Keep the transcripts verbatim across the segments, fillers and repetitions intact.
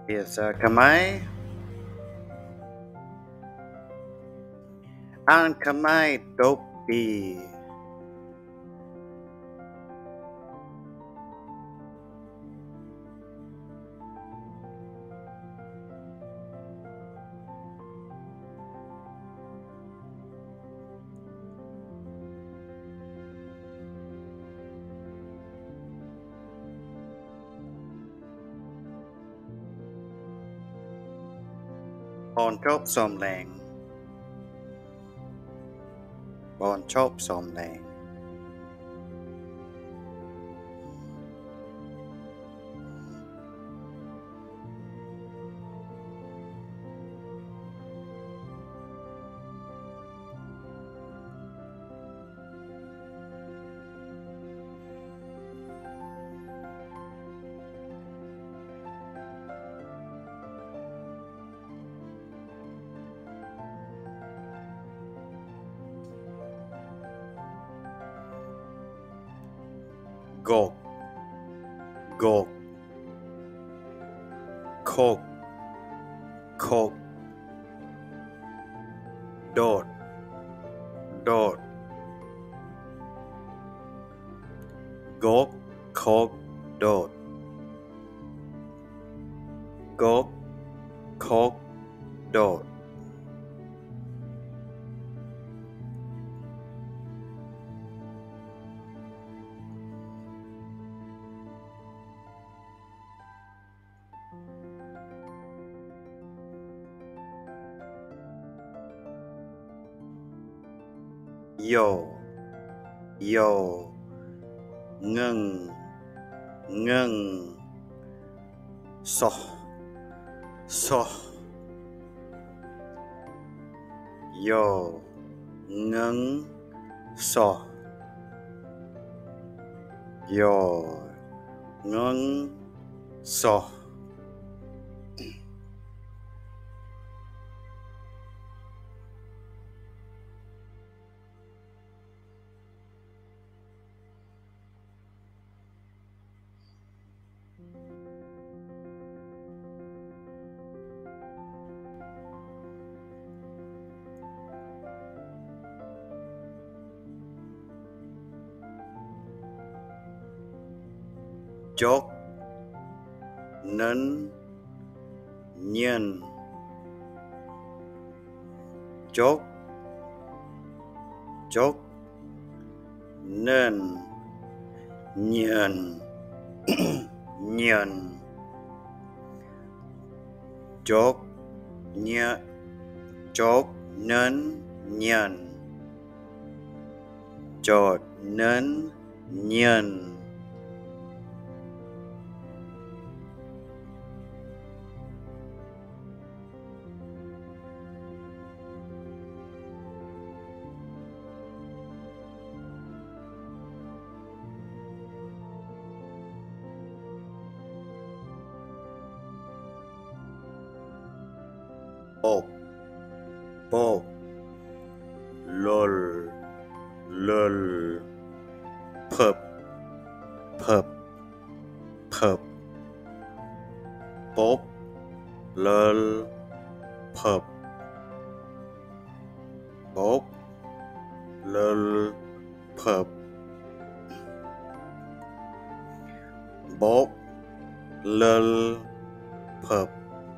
Biasa kamai an kamai topi. Bon chop som leng. Bon chop som leng. Gok. Gok. Kok. Kok. Dot. Dot. Gok. Kok. Dot. Gok. Kok. Dot. Yo. Yo. Ngưng. Ngưng. Soh. Soh. Yo. Ngưng. Soh. Yo. Ngưng. Soh. Chok. Nấn. Nhân. Chok. Chok. Nấn. Nhân. Nhân. Chok. Nhẹ. Chok. Nấn. Nhân. Chok. Nấn. Nhân. Bok. Bok. Lol. Lol. Pup. Pup. Pup. Bok. Lol. Pup. Bok. Lol. Pup. Bok. Lol. Pup.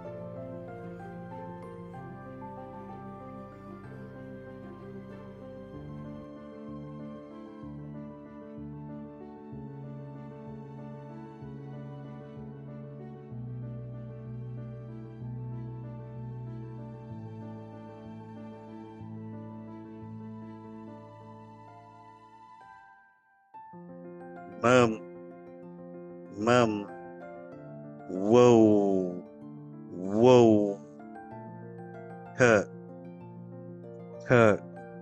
Mum. Mum. Whoa. Whoa. Hurt. Hurt.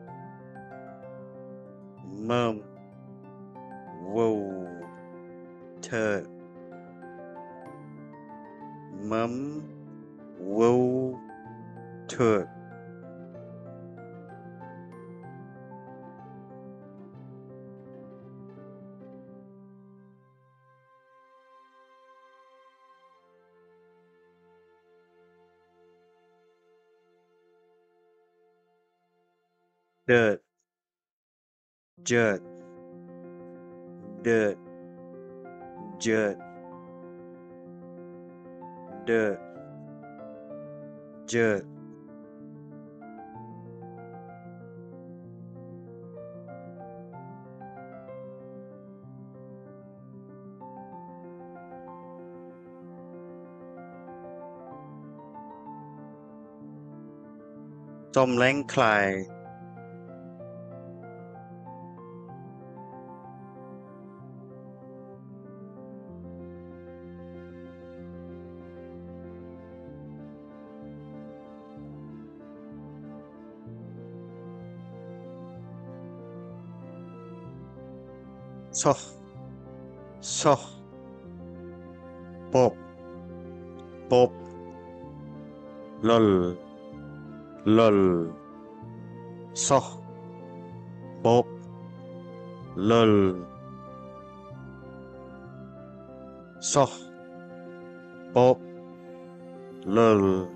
Mum. Whoa. Turd. Mum. Whoa. Turd. dirt dirt dirt dirt dirt dirt Tom lén cài soch soch pop pop lol lol soch pop lol soch pop lol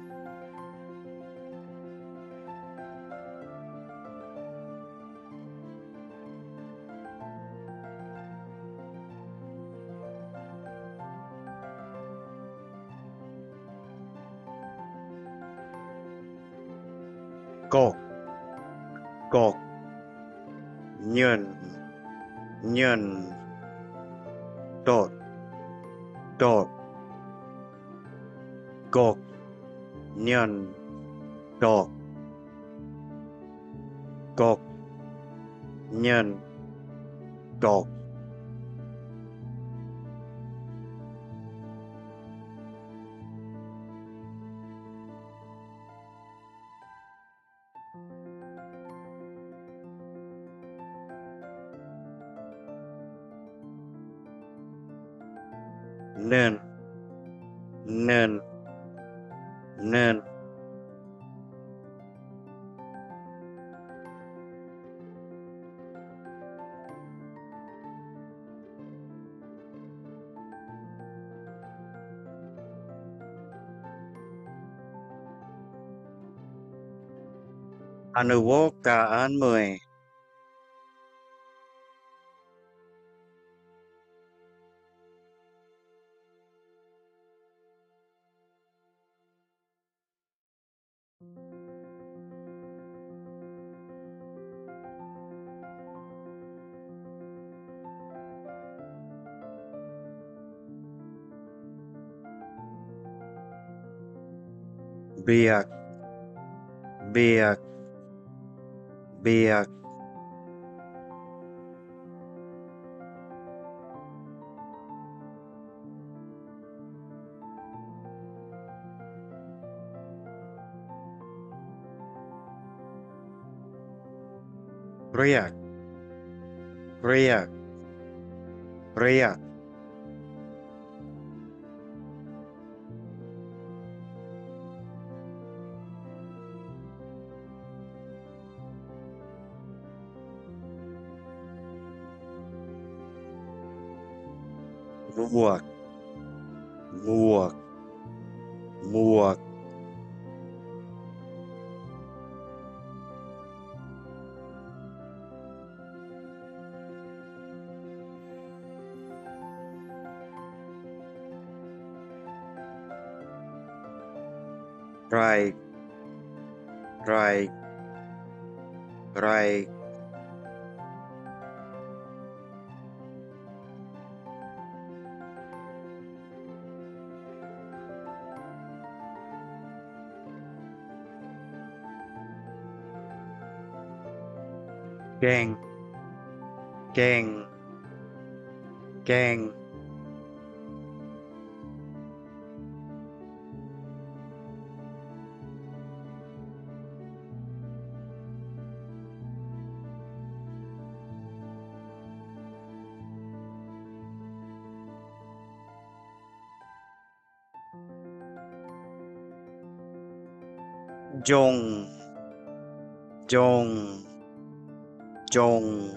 cột cột nhện nhện đột đột cột nhện đột cột nhện đột nên nên nên Anh vô cả an mười biếc biếc biếc riêc riêc riêc muộc muộc muộc right right right gang gang gang Jong Jong Jong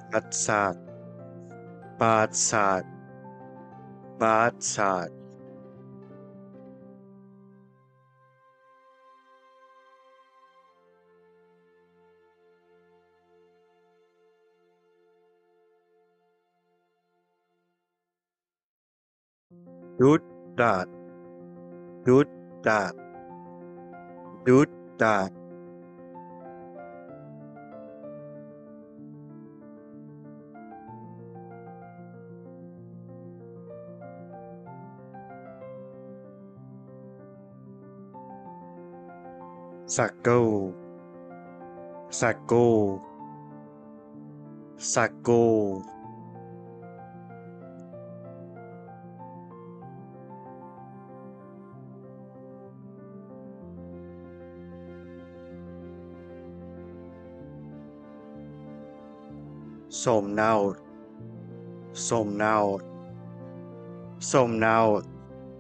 Batsat. Batsat. Batsat. Dudat. Dudat. Dudat. Sako. Sako. Sako. Somnaut. Somnaut. Somnaut.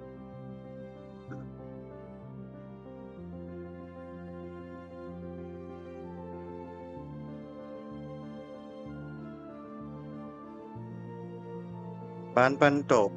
Ban ban top.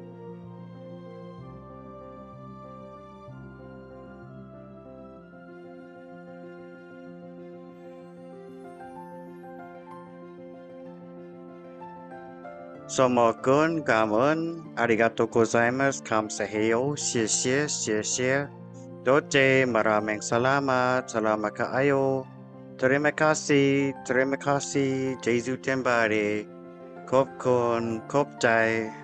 Somokun Gamun. Arigato gozaimasu. Kamsahayo. Xie xie xie. Doje maraming salamat. Salamat kaayo. Terima kasih. Terima kasih. Jesu tembari. Kopkon. Kopjai.